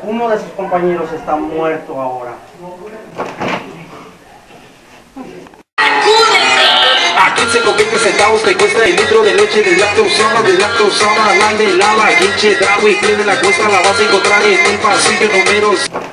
Uno de sus compañeros está muerto ahora. A 15 con 20 centavos te cuesta el litro de leche deslactosada, la de lava, quinche, trago y de la cuesta la vas a encontrar en el pasillo número